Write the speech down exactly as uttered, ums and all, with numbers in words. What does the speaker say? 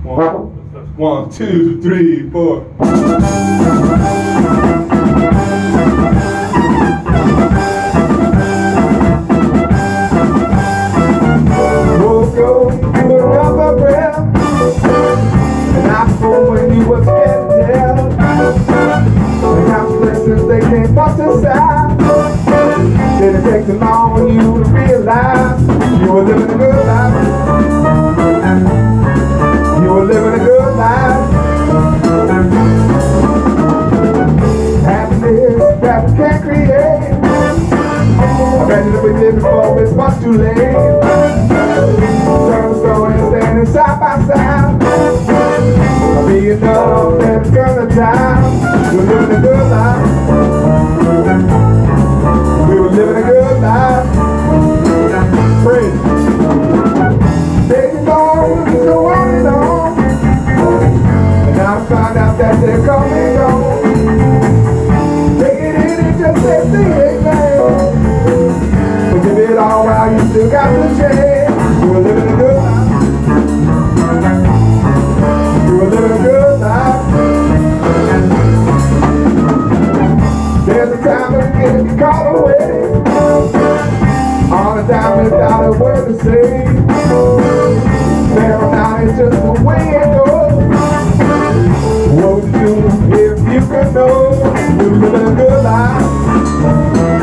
One, one, two, three, four. Woke up with a rubber breath, and I saw when you were scared to death. The consequences they can't bust aside. Didn't take too long for you to realize you were living a good life. You were living a good life. Happiness that we can't create. Imagine if we did before it's much too late. Turn the story and standing side by side. I'll be enough that it's gonna die. You're living a good life. We were living a good life. Praise. Days on, go on and on. And now I find out that they're coming on. Take it in and just say the amen. But give it all while you still got the chance. You were living a good life. You were living a good life. There's a time when you get me caught away. On a dime without a word to say. There or not, it's just the way it goes. What would you do if you could know you're living a good life?